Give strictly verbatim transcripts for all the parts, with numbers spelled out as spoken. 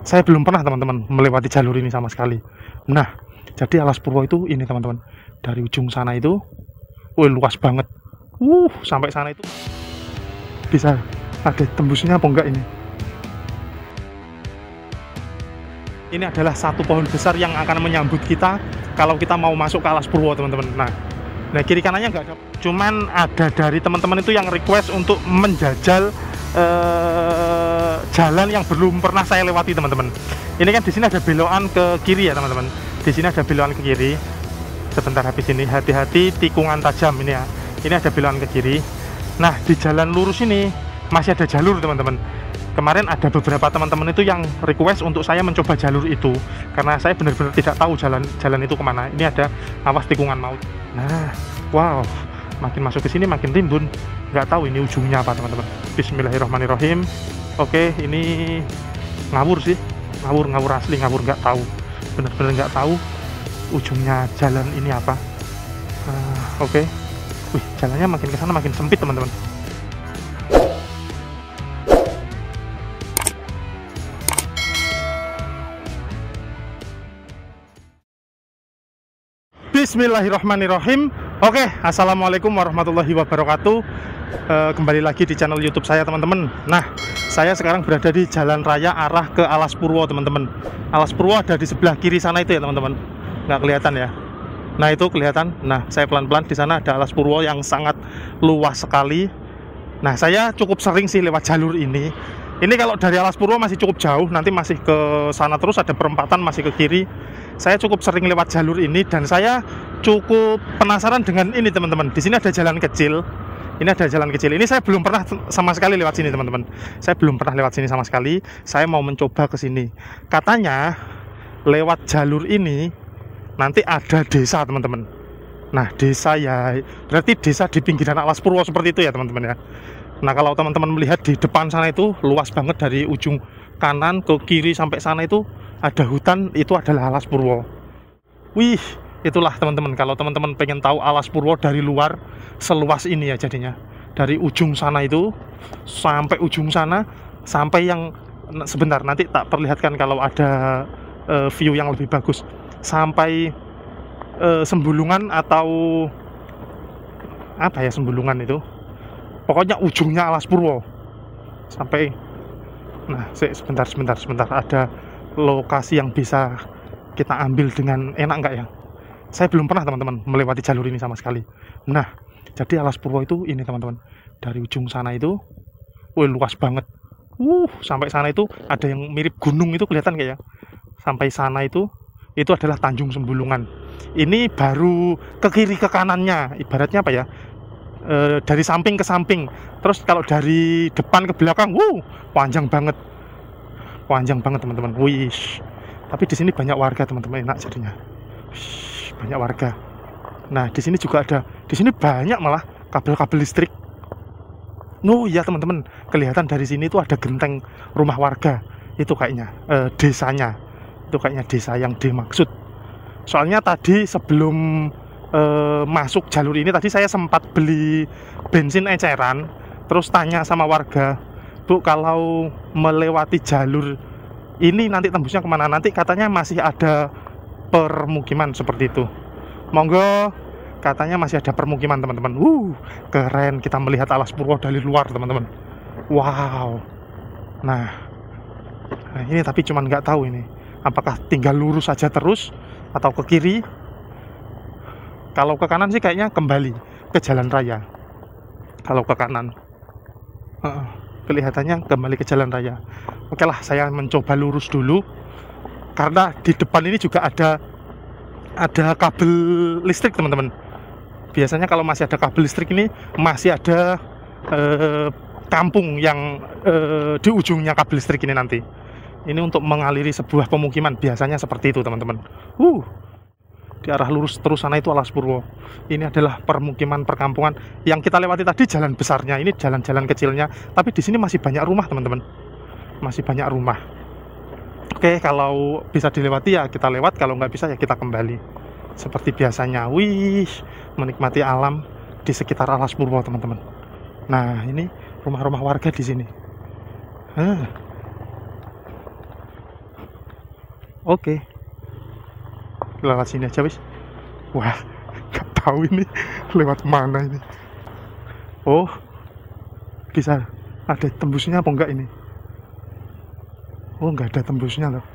Saya belum pernah teman-teman melewati jalur ini sama sekali. Nah, jadi Alas Purwo itu ini teman-teman. Dari ujung sana itu, wih luas banget. Uh, sampai sana itu bisa ada tembusnya apa enggak ini? Ini adalah satu pohon besar yang akan menyambut kita kalau kita mau masuk ke Alas Purwo teman-teman. Nah, nah kiri kanannya enggak ada. Cuman ada dari teman-teman itu yang request untuk menjajal eh, jalan yang belum pernah saya lewati teman-teman. Ini kan di sini ada belokan ke kiri ya teman-teman. Di sini ada belokan ke kiri. Sebentar habis ini, hati-hati tikungan tajam ini ya. Ini ada belokan ke kiri. Nah, di jalan lurus ini masih ada jalur teman-teman. Kemarin ada beberapa teman-teman itu yang request untuk saya mencoba jalur itu karena saya benar-benar tidak tahu jalan jalan itu kemana. Ini ada awas tikungan maut. Nah, wow, makin masuk ke sini makin timbun. Nggak tahu ini ujungnya apa teman-teman. Bismillahirrahmanirrahim. Oke, ini ngawur sih, ngawur ngawur asli, ngawur nggak tahu. Benar-benar nggak tahu ujungnya jalan ini apa. Uh, Oke, wih jalannya makin ke sana makin sempit teman-teman. Bismillahirrahmanirrahim. Oke, assalamualaikum warahmatullahi wabarakatuh. e, Kembali lagi di channel YouTube saya teman-teman. Nah, saya sekarang berada di jalan raya arah ke Alas Purwo teman-teman. Alas Purwo ada di sebelah kiri sana itu ya teman-teman. Nggak kelihatan ya. Nah itu kelihatan. Nah saya pelan-pelan di sana ada Alas Purwo yang sangat luas sekali. Nah saya cukup sering sih lewat jalur ini. Ini kalau dari Alas Purwo masih cukup jauh, nanti masih ke sana terus ada perempatan masih ke kiri. Saya cukup sering lewat jalur ini dan saya cukup penasaran dengan ini teman-teman. Di sini ada jalan kecil. Ini ada jalan kecil. Ini saya belum pernah sama sekali lewat sini teman-teman. Saya belum pernah lewat sini sama sekali. Saya mau mencoba ke sini. Katanya lewat jalur ini nanti ada desa teman-teman. Nah desa ya berarti desa di pinggiran Alas Purwo seperti itu ya teman-teman ya. Nah kalau teman-teman melihat di depan sana itu luas banget dari ujung kanan ke kiri sampai sana itu ada hutan, itu adalah Alas Purwo. Wih, itulah teman-teman, kalau teman-teman pengen tahu Alas Purwo dari luar seluas ini ya jadinya. Dari ujung sana itu sampai ujung sana, sampai yang sebentar nanti tak perlihatkan kalau ada uh, view yang lebih bagus. Sampai uh, Sembulungan atau apa ya Sembulungan itu. Pokoknya ujungnya Alas Purwo. Sampai nah, sebentar sebentar sebentar ada lokasi yang bisa kita ambil dengan enak nggak ya? Saya belum pernah teman-teman melewati jalur ini sama sekali. Nah, jadi Alas Purwo itu ini teman-teman. Dari ujung sana itu, wih luas banget. Uh, sampai sana itu ada yang mirip gunung itu kelihatan nggak ya? Sampai sana itu, itu adalah Tanjung Sembulungan. Ini baru ke kiri ke kanannya, ibaratnya apa ya? E, dari samping ke samping. Terus kalau dari depan ke belakang, wuh, panjang banget. Panjang banget teman-teman. Wih. Tapi di sini banyak warga teman-teman, enak jadinya. Wih, banyak warga. Nah, di sini juga ada, di sini banyak malah kabel-kabel listrik. Oh iya teman-teman, kelihatan dari sini itu ada genteng rumah warga. Itu kayaknya e, desanya. Itu kayaknya desa yang dimaksud. Soalnya tadi sebelum e, masuk jalur ini tadi saya sempat beli bensin eceran, terus tanya sama warga, Bu, kalau melewati jalur ini nanti tembusnya kemana? Nanti katanya masih ada permukiman seperti itu. Monggo, katanya masih ada permukiman teman-teman. Uh, keren kita melihat Alas Purwo dari luar teman-teman. Wow. Nah, nah ini tapi cuman nggak tahu ini. Apakah tinggal lurus saja terus atau ke kiri? Kalau ke kanan sih kayaknya kembali ke jalan raya. Kalau ke kanan. Uh, kelihatannya kembali ke jalan raya. Oke lah, saya mencoba lurus dulu karena di depan ini juga ada ada kabel listrik teman-teman. Biasanya kalau masih ada kabel listrik ini masih ada eh, kampung yang eh, di ujungnya kabel listrik ini nanti. Ini untuk mengaliri sebuah pemukiman, biasanya seperti itu teman-teman. Uh, di arah lurus terus sana itu Alas Purwo. Ini adalah permukiman perkampungan yang kita lewati tadi, jalan besarnya. Ini jalan-jalan kecilnya, tapi di sini masih banyak rumah teman-teman. Masih banyak rumah. Oke, kalau bisa dilewati ya kita lewat, kalau nggak bisa ya kita kembali seperti biasanya. Wih, menikmati alam di sekitar Alas Purwo teman-teman. Nah, ini rumah-rumah warga di sini. Huh. Oke, lewat sini aja wis. Wah, nggak tahu ini lewat mana ini. Oh, bisa ada tembusnya apa enggak ini? Oh, nggak ada tembusnya loh.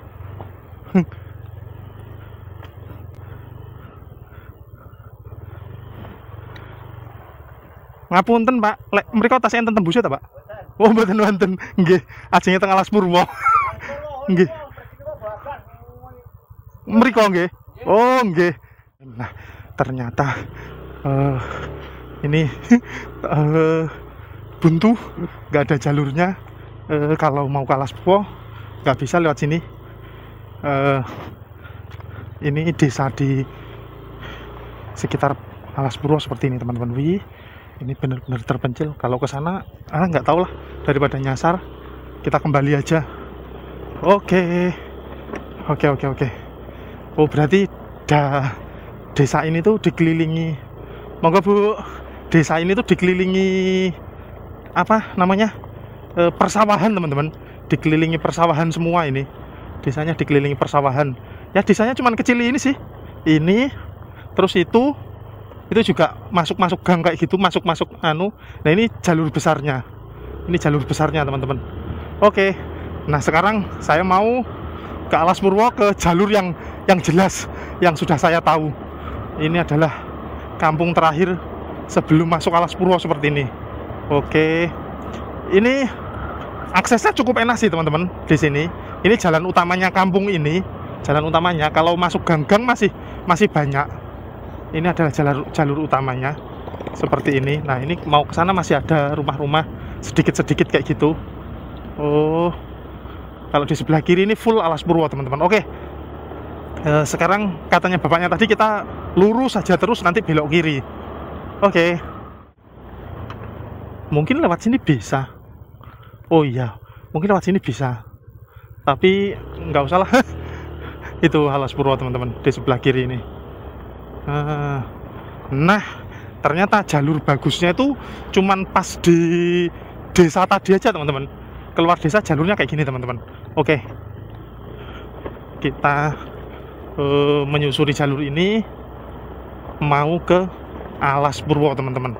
Ngapunten Pak, lek mriko tasih enten tembusnya ta Pak? Oh mboten wonten, nggih, ajenge teng Alas Purwo. Nggih. Mriko nggih. Oh nggih. Nah, ternyata uh, ini uh, buntu, nggak ada jalurnya. Uh, kalau mau ke Alas Purwo nggak bisa lewat sini. Uh, ini desa di sekitar Alas Purwo seperti ini teman-teman. Wih, ini benar-benar terpencil. Kalau ke sana ah nggak tahu lah, daripada nyasar kita kembali aja. Oke oke oke oke oh berarti dah desa ini tuh dikelilingi, monggo Bu, desa ini tuh dikelilingi apa namanya e, persawahan teman-teman, dikelilingi persawahan semua. Ini desanya dikelilingi persawahan ya. Desanya cuman kecil ini sih, ini terus itu itu juga masuk-masuk gang kayak gitu, masuk-masuk anu. Nah ini jalur besarnya, ini jalur besarnya teman-teman. Oke, nah sekarang saya mau ke Alas Purwo, ke jalur yang yang jelas, yang sudah saya tahu. Ini adalah kampung terakhir sebelum masuk Alas Purwo seperti ini. Oke, ini aksesnya cukup enak sih teman-teman di sini. Ini jalan utamanya kampung ini, jalan utamanya. Kalau masuk gang-gang masih masih banyak. Ini adalah jalur jalur utamanya seperti ini. Nah ini mau ke sana masih ada rumah-rumah sedikit-sedikit kayak gitu. Oh, kalau di sebelah kiri ini full Alas Purwo teman-teman. Oke, e, sekarang katanya bapaknya tadi kita lurus saja terus nanti belok kiri. Oke, mungkin lewat sini bisa. Oh iya, mungkin lewat sini bisa, tapi nggak usah lah. Itu Alas Purwo teman-teman di sebelah kiri ini. Nah, ternyata jalur bagusnya itu cuman pas di desa tadi aja teman-teman. Keluar desa jalurnya kayak gini teman-teman. Oke, kita uh, menyusuri jalur ini mau ke Alas Purwo teman-teman.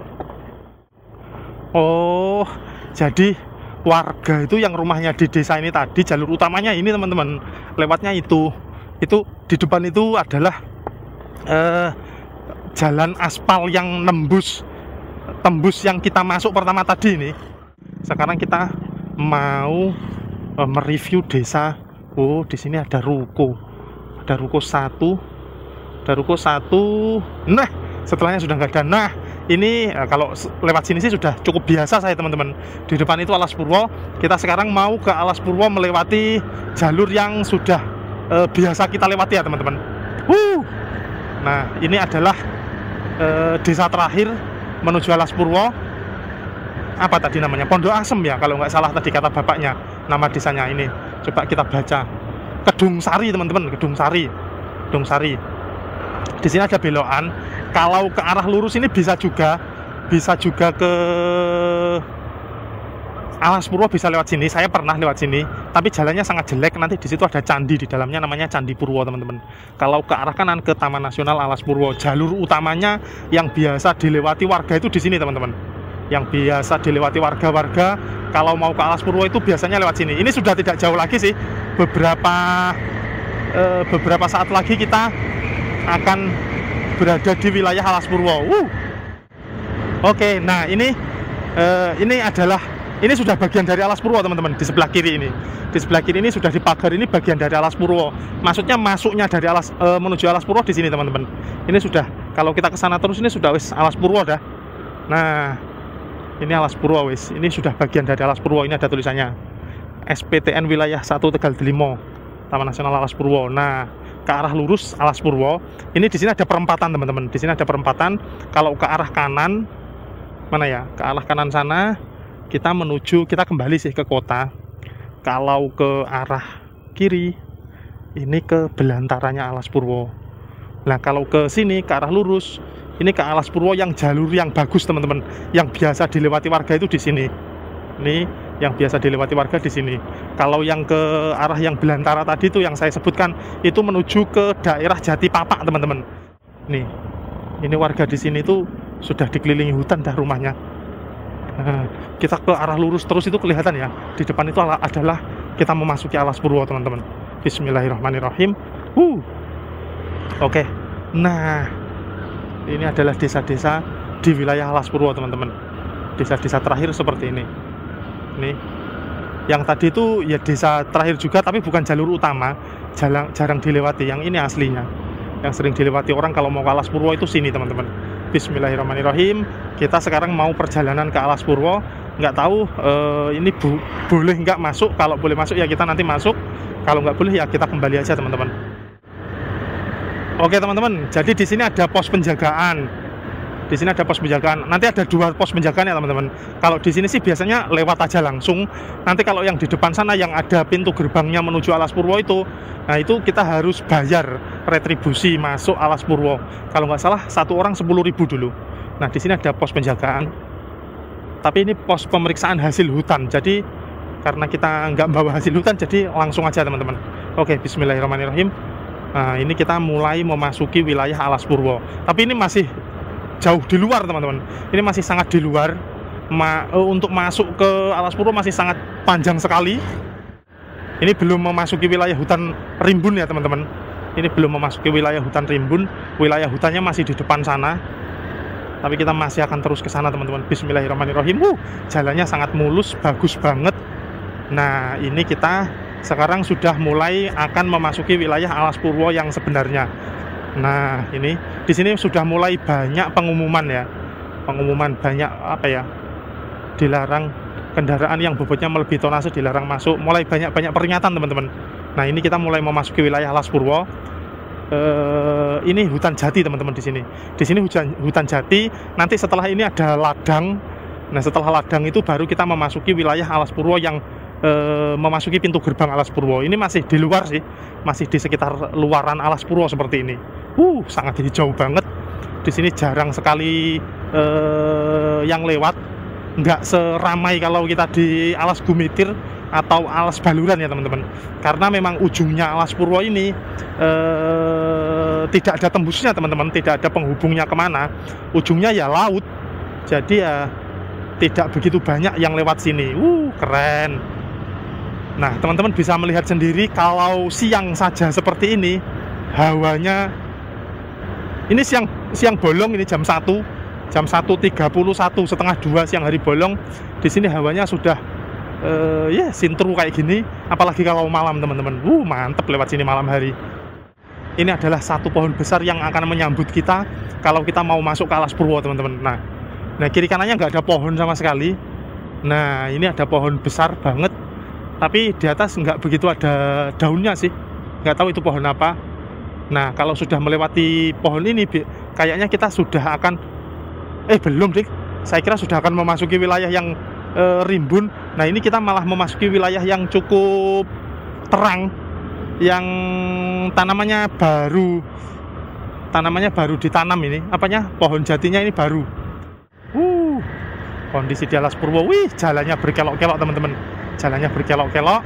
Oh, jadi warga itu yang rumahnya di desa ini tadi, jalur utamanya ini teman-teman, lewatnya itu itu di depan itu adalah Uh, jalan aspal yang nembus tembus yang kita masuk pertama tadi ini. Sekarang kita mau uh, mereview desa. Oh, di sini ada ruko, ada ruko satu, ada ruko satu. Nah, setelahnya sudah nggak ada. Nah, ini uh, kalau lewat sini sih sudah cukup biasa saya teman-teman. Di depan itu Alas Purwo. Kita sekarang mau ke Alas Purwo melewati jalur yang sudah uh, biasa kita lewati ya teman-teman. Wuh. Nah, ini adalah e, desa terakhir menuju Alas Purwo. Apa tadi namanya? Pondok Asem ya, kalau nggak salah tadi kata bapaknya. Nama desanya ini. Coba kita baca. Kedung Sari teman-teman, Kedung Sari. Kedung Sari. Di sini ada belokan. Kalau ke arah lurus ini bisa juga, bisa juga ke Alas Purwo, bisa lewat sini. Saya pernah lewat sini, tapi jalannya sangat jelek. Nanti di situ ada candi di dalamnya, namanya Candi Purwo teman-teman. Kalau ke arah kanan ke Taman Nasional Alas Purwo, jalur utamanya yang biasa dilewati warga itu di sini teman-teman. Yang biasa dilewati warga-warga kalau mau ke Alas Purwo itu biasanya lewat sini. Ini sudah tidak jauh lagi sih. Beberapa eh, beberapa saat lagi kita akan berada di wilayah Alas Purwo. Uh. Oke, nah ini eh, ini adalah Ini sudah bagian dari Alas Purwo teman-teman. Di sebelah kiri ini, di sebelah kiri ini sudah dipagar. Ini bagian dari Alas Purwo. Maksudnya masuknya dari Alas e, menuju Alas Purwo di sini teman-teman. Ini sudah, kalau kita ke sana terus ini sudah wis Alas Purwo dah. Nah, ini Alas Purwo wis. Ini sudah bagian dari Alas Purwo. Ini ada tulisannya S P T N Wilayah satu Tegal Delimo, Taman Nasional Alas Purwo. Nah, ke arah lurus Alas Purwo. Ini di sini ada perempatan teman-teman. Di sini ada perempatan. Kalau ke arah kanan, mana ya? Ke arah kanan sana. Kita menuju, kita kembali sih ke kota. Kalau ke arah kiri, ini ke belantaranya Alas Purwo. Nah, kalau ke sini, ke arah lurus, ini ke Alas Purwo yang jalur yang bagus teman-teman. Yang biasa dilewati warga itu di sini. Ini yang biasa dilewati warga di sini. Kalau yang ke arah yang belantara tadi itu yang saya sebutkan itu menuju ke daerah Jati Papak, teman-teman. Nih, ini warga di sini tuh sudah dikelilingi hutan dah rumahnya. Nah, kita ke arah lurus terus itu kelihatan ya. Di depan itu adalah kita memasuki Alas Purwo, teman-teman. Bismillahirrahmanirrahim. Uh. Oke. Nah, ini adalah desa-desa di wilayah Alas Purwo, teman-teman. Desa-desa terakhir seperti ini. Nih, yang tadi itu ya desa terakhir juga, tapi bukan jalur utama, jarang, jarang dilewati. Yang ini aslinya, yang sering dilewati orang kalau mau ke Alas Purwo itu sini, teman-teman. Bismillahirrahmanirrahim. Kita sekarang mau perjalanan ke Alas Purwo. Nggak tahu eh, ini bu boleh nggak masuk. Kalau boleh masuk ya kita nanti masuk. Kalau nggak boleh ya kita kembali aja, teman-teman. Oke, teman-teman. Jadi di sini ada pos penjagaan. Di sini ada pos penjagaan. Nanti ada dua pos penjagaan ya, teman-teman. Kalau di sini sih biasanya lewat aja langsung. Nanti kalau yang di depan sana yang ada pintu gerbangnya menuju Alas Purwo itu, nah itu kita harus bayar retribusi masuk Alas Purwo. Kalau nggak salah satu orang sepuluh ribu dulu. Nah, di sini ada pos penjagaan. Tapi ini pos pemeriksaan hasil hutan. Jadi karena kita nggak bawa hasil hutan, jadi langsung aja, teman-teman. Oke, bismillahirrahmanirrahim. Nah, ini kita mulai memasuki wilayah Alas Purwo. Tapi ini masih jauh di luar, teman-teman. Ini masih sangat di luar. Ma untuk masuk ke Alas Purwo masih sangat panjang sekali. Ini belum memasuki wilayah hutan rimbun ya, teman-teman. Ini belum memasuki wilayah hutan rimbun. Wilayah hutannya masih di depan sana. Tapi kita masih akan terus ke sana, teman-teman. Bismillahirrahmanirrahim. Uh, jalannya sangat mulus, bagus banget. Nah, ini kita sekarang sudah mulai akan memasuki wilayah Alas Purwo yang sebenarnya. Nah, ini di sini sudah mulai banyak pengumuman ya. Pengumuman banyak apa ya? Dilarang kendaraan yang bobotnya melebihi tonase dilarang masuk. Mulai banyak-banyak peringatan, teman-teman. Nah, ini kita mulai memasuki wilayah Alas Purwo. Uh, ini hutan jati, teman-teman. Di sini di sini hutan hutan jati. Nanti setelah ini ada ladang. Nah, setelah ladang itu baru kita memasuki wilayah Alas Purwo yang uh, memasuki pintu gerbang Alas Purwo. Ini masih di luar sih, masih di sekitar luaran Alas Purwo seperti ini. Uh sangat hijau banget. Di sini jarang sekali uh, yang lewat, nggak seramai kalau kita di Alas Gumitir atau Alas Baluran ya, teman-teman. Karena memang ujungnya Alas Purwo ini eh, tidak ada tembusnya, teman-teman. Tidak ada penghubungnya kemana. Ujungnya ya laut. Jadi ya tidak begitu banyak yang lewat sini. Uh, keren. Nah, teman-teman bisa melihat sendiri kalau siang saja seperti ini, hawanya ini siang siang bolong, ini jam satu, jam satu tiga puluh satu, setengah dua siang hari bolong. Di sini hawanya sudah Uh, ya yeah, sintru kayak gini, apalagi kalau malam, teman-teman. Uh mantep lewat sini malam hari. Ini adalah satu pohon besar yang akan menyambut kita kalau kita mau masuk ke Alas Purwo, teman-teman. Nah, nah kiri kanannya nggak ada pohon sama sekali. Nah, ini ada pohon besar banget, tapi di atas nggak begitu ada daunnya sih. Nggak tahu itu pohon apa. Nah, kalau sudah melewati pohon ini, kayaknya kita sudah akan eh belum deh. Saya kira sudah akan memasuki wilayah yang E, rimbun. Nah, ini kita malah memasuki wilayah yang cukup terang, yang tanamannya baru tanamannya baru ditanam. Ini apanya, pohon jatinya ini baru. Uh, kondisi di Alas Purwo, wih, jalannya berkelok-kelok, teman-teman. Jalannya berkelok-kelok.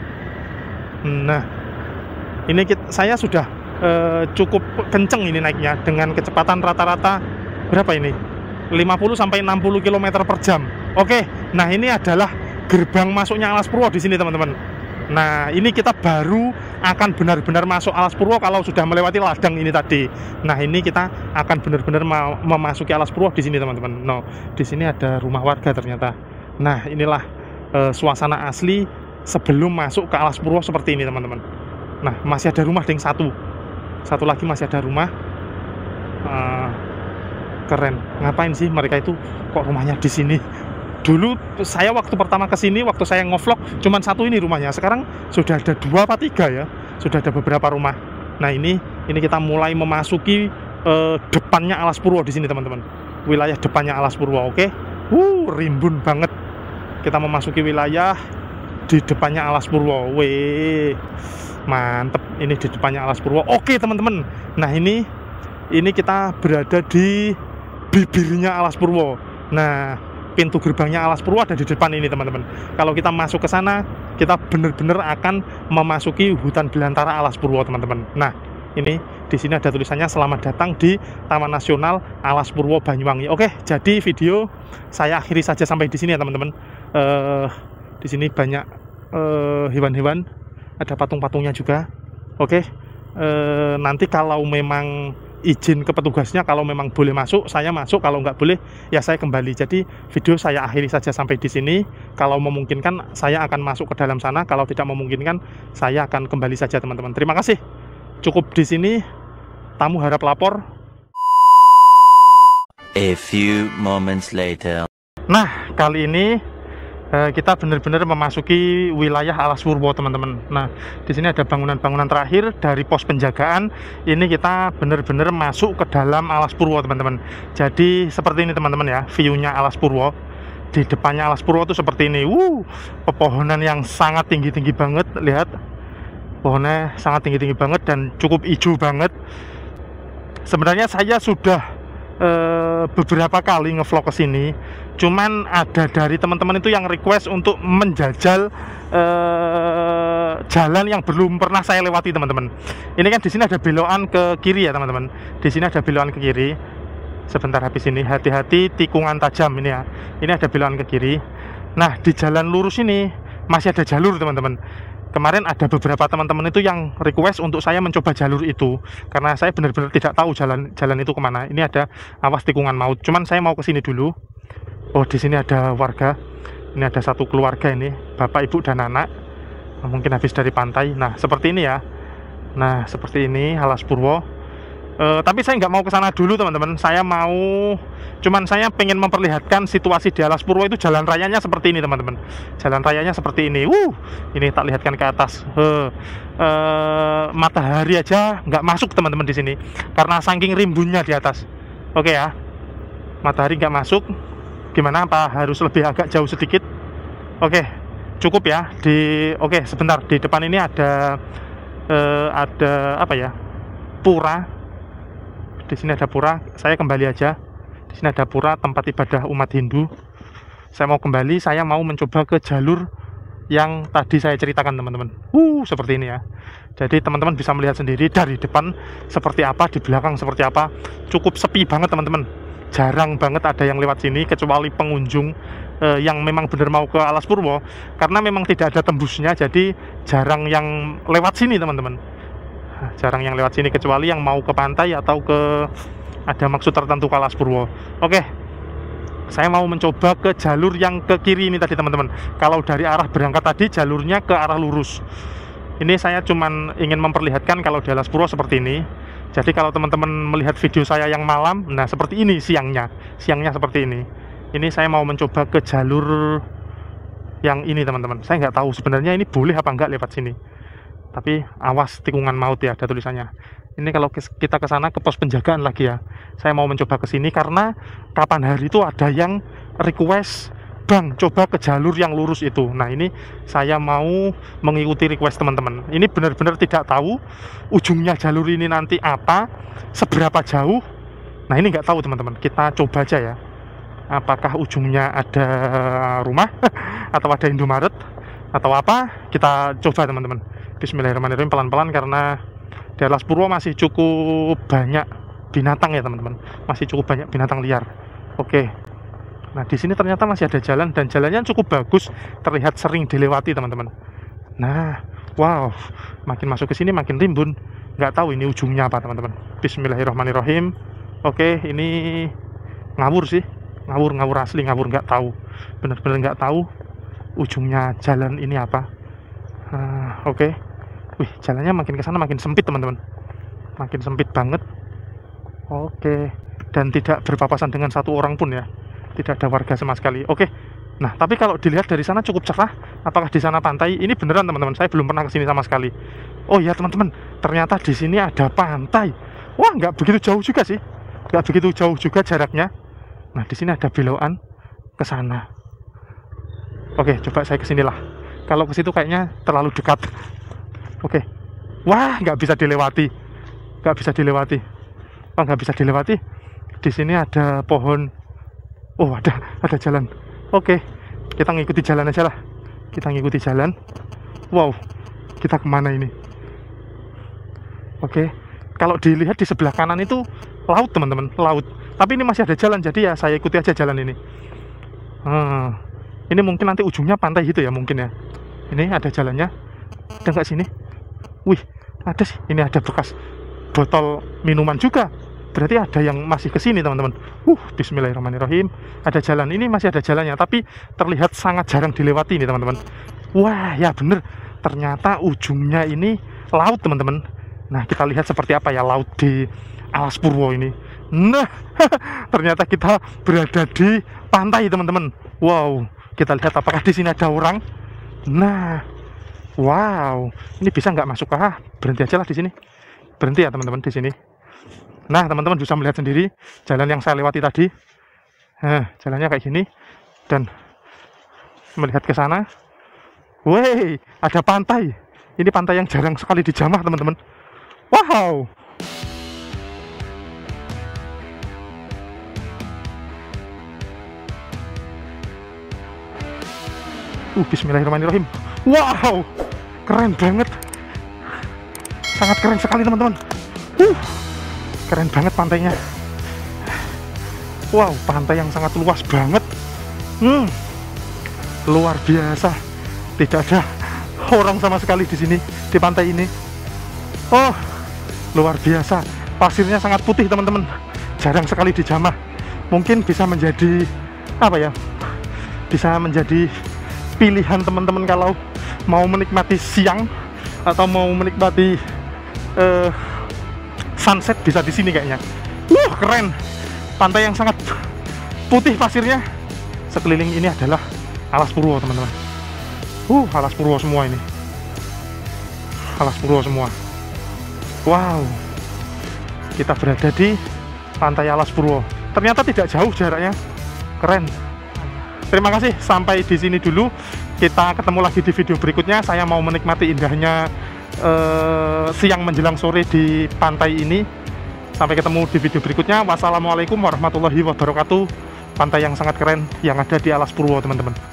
Nah, ini kita, saya sudah e, cukup kenceng ini naiknya dengan kecepatan rata-rata berapa ini? lima puluh sampai enam puluh kilometer per jam. Oke, nah ini adalah gerbang masuknya Alas Purwo di sini, teman-teman. Nah, ini kita baru akan benar-benar masuk Alas Purwo kalau sudah melewati ladang ini tadi. Nah, ini kita akan benar-benar memasuki Alas Purwo di sini, teman-teman. No, di sini ada rumah warga ternyata. Nah, inilah e, suasana asli sebelum masuk ke Alas Purwo seperti ini, teman-teman. Nah, masih ada rumah, ding, satu. Satu lagi masih ada rumah. Uh, keren. Ngapain sih mereka itu kok rumahnya di sini? Dulu saya waktu pertama ke sini, waktu saya ngevlog, cuman satu ini rumahnya. Sekarang sudah ada dua apa tiga ya. Sudah ada beberapa rumah. Nah, ini ini kita mulai memasuki uh, depannya Alas Purwo di sini, teman-teman. Wilayah depannya Alas Purwo, oke? Uh, rimbun banget. Kita memasuki wilayah di depannya Alas Purwo. Weh. Mantep, ini di depannya Alas Purwo. Oke, teman-teman. Nah, ini ini kita berada di bibirnya Alas Purwo. Nah, pintu gerbangnya Alas Purwo ada di depan ini teman-teman. Kalau kita masuk ke sana, kita benar-benar akan memasuki hutan belantara Alas Purwo teman-teman. Nah, ini di sini ada tulisannya selamat datang di Taman Nasional Alas Purwo Banyuwangi. Oke, jadi video saya akhiri saja sampai di sini ya teman-teman. Uh, di sini banyak hewan-hewan, uh, ada patung-patungnya juga. Oke, uh, nanti kalau memang izin ke petugasnya, kalau memang boleh masuk saya masuk, kalau nggak boleh ya saya kembali. Jadi video saya akhiri saja sampai di sini. Kalau memungkinkan saya akan masuk ke dalam sana, kalau tidak memungkinkan saya akan kembali saja teman-teman. Terima kasih, cukup di sini. Tamu harap lapor. A few moments later. Nah, kali ini kita benar-benar memasuki wilayah Alas Purwo teman-teman. Nah, di sini ada bangunan-bangunan terakhir dari pos penjagaan. Ini kita benar-benar masuk ke dalam Alas Purwo teman-teman. Jadi seperti ini teman-teman ya, view-nya Alas Purwo. Di depannya Alas Purwo itu seperti ini. Wuh, pepohonan yang sangat tinggi-tinggi banget. Lihat, pohonnya sangat tinggi-tinggi banget dan cukup hijau banget. Sebenarnya saya sudah uh, beberapa kali ngevlog ke sini. Cuman ada dari teman-teman itu yang request untuk menjajal uh, jalan yang belum pernah saya lewati teman-teman. Ini kan di sini ada belokan ke kiri ya teman-teman. Di sini ada belokan ke kiri. Sebentar habis ini, hati-hati tikungan tajam ini ya. Ini ada belokan ke kiri. Nah, di jalan lurus ini masih ada jalur teman-teman. Kemarin ada beberapa teman-teman itu yang request untuk saya mencoba jalur itu karena saya benar-benar tidak tahu jalan jalan itu kemana. Ini ada awas tikungan maut. Cuman saya mau ke sini dulu. Oh, di sini ada warga. Ini ada satu keluarga ini, bapak, ibu, dan anak. Mungkin habis dari pantai. Nah, seperti ini ya. Nah, seperti ini Alas Purwo. E, tapi saya nggak mau ke sana dulu teman-teman. Saya mau, cuman saya pengen memperlihatkan situasi di Alas Purwo itu jalan rayanya seperti ini teman-teman. Jalan rayanya seperti ini. Wuh, ini tak lihatkan ke atas. E, e, matahari aja nggak masuk teman-teman di sini karena saking rimbunnya di atas. Oke ya, matahari nggak masuk. Gimana, apa harus lebih agak jauh sedikit? Oke, cukup ya. Di oke, sebentar, di depan ini ada eh, ada apa ya, pura. Di sini ada pura. Saya kembali aja. Di sini ada pura, tempat ibadah umat Hindu. Saya mau kembali. Saya mau mencoba ke jalur yang tadi saya ceritakan teman-teman. Uh, seperti ini ya. Jadi teman-teman bisa melihat sendiri dari depan seperti apa, di belakang seperti apa. Cukup sepi banget teman-teman. Jarang banget ada yang lewat sini kecuali pengunjung eh, yang memang benar mau ke Alas Purwo, karena memang tidak ada tembusnya, jadi jarang yang lewat sini teman-teman. Jarang yang lewat sini kecuali yang mau ke pantai atau ke ada maksud tertentu ke Alas Purwo. Oke, saya mau mencoba ke jalur yang ke kiri ini tadi teman-teman. Kalau dari arah berangkat tadi jalurnya ke arah lurus. Ini saya cuman ingin memperlihatkan kalau di Alas Purwo seperti ini. Jadi kalau teman-teman melihat video saya yang malam, nah seperti ini siangnya, siangnya seperti ini. Ini saya mau mencoba ke jalur yang ini teman-teman. Saya nggak tahu sebenarnya ini boleh apa nggak lewat sini. Tapi awas tikungan maut ya, ada tulisannya. Ini kalau kita ke sana ke pos penjagaan lagi ya. Saya mau mencoba ke sini karena kapan hari itu ada yang request, Bang, coba ke jalur yang lurus itu. Nah, ini saya mau mengikuti request teman-teman. Ini benar-benar tidak tahu ujungnya jalur ini nanti apa, seberapa jauh. Nah, ini nggak tahu teman-teman. Kita coba aja ya. Apakah ujungnya ada rumah atau ada Indomaret atau apa? Kita coba teman-teman. Bismillahirrahmanirrahim, pelan-pelan karena di Alas Purwo masih cukup banyak binatang ya teman-teman. Masih cukup banyak binatang liar. Oke. Nah, di sini ternyata masih ada jalan dan jalannya cukup bagus, terlihat sering dilewati teman-teman. Nah, wow, makin masuk ke sini makin rimbun. Nggak tahu ini ujungnya apa teman-teman. Bismillahirrahmanirrahim. Oke, ini ngawur sih, ngawur ngawur asli, ngawur nggak tahu, bener-bener nggak tahu ujungnya jalan ini apa. Uh, Oke, wih, jalannya makin ke sana makin sempit teman-teman, makin sempit banget. Oke, dan tidak berpapasan dengan satu orang pun ya. Tidak ada warga sama sekali. Oke. Nah, tapi kalau dilihat dari sana cukup cerah. Apakah di sana pantai? Ini beneran teman-teman. Saya belum pernah kesini sama sekali. Oh ya teman-teman, ternyata di sini ada pantai. Wah, nggak begitu jauh juga sih. Nggak begitu jauh juga jaraknya. Nah, di sini ada belokan ke sana. Oke, coba saya kesinilah. Kalau ke situ kayaknya terlalu dekat. Oke. Wah, nggak bisa dilewati. Nggak bisa dilewati. Oh, nggak bisa dilewati. Di sini ada pohon. Oh, ada ada jalan. Oke, kita ngikuti jalan aja lah. Kita ngikuti jalan. Wow, kita kemana ini? Oke, kalau dilihat di sebelah kanan itu laut teman-teman, laut. Tapi ini masih ada jalan, jadi ya saya ikuti aja jalan ini. Hmm, ini mungkin nanti ujungnya pantai gitu ya mungkin ya. Ini ada jalannya. Ada nggak sini? Wih, ada sih. Ini ada bekas botol minuman juga. Berarti ada yang masih ke sini teman-teman. Uh, bismillahirrahmanirrahim. Ada jalan. Ini masih ada jalannya, tapi terlihat sangat jarang dilewati ini teman-teman. Wah, ya bener. Ternyata ujungnya ini laut teman-teman. Nah, kita lihat seperti apa ya laut di Alas Purwo ini. Nah, ternyata kita berada di pantai teman-teman. Wow, kita lihat apakah di sini ada orang. Nah, wow, ini bisa nggak masuk? Ah, berhenti aja lah di sini. Berhenti ya teman-teman di sini. Nah, teman-teman bisa melihat sendiri jalan yang saya lewati tadi. Nah, jalannya kayak gini dan melihat ke sana. Woi, ada pantai. Ini pantai yang jarang sekali dijamah teman-teman. Wow. Uh, bismillahirrahmanirrahim. Wow, keren banget. Sangat keren sekali teman-teman. Uh, keren banget pantainya. Wow, pantai yang sangat luas banget. Hmm, luar biasa. Tidak ada orang sama sekali di sini, di pantai ini. Oh, luar biasa. Pasirnya sangat putih teman-teman. Jarang sekali dijamah. Mungkin bisa menjadi apa ya? Bisa menjadi pilihan teman-teman kalau mau menikmati siang atau mau menikmati uh, sunset, bisa di sini kayaknya. Wah, keren. Pantai yang sangat putih pasirnya. Sekeliling ini adalah Alas Purwo teman-teman. Uh, Alas Purwo semua ini. Alas Purwo semua. Wow. Kita berada di pantai Alas Purwo. Ternyata tidak jauh jaraknya. Keren. Terima kasih, sampai di sini dulu. Kita ketemu lagi di video berikutnya. Saya mau menikmati indahnya uh, siang menjelang sore di pantai ini. Sampai ketemu di video berikutnya. Wassalamualaikum warahmatullahi wabarakatuh. Pantai yang sangat keren yang ada di Alas Purwo teman-teman.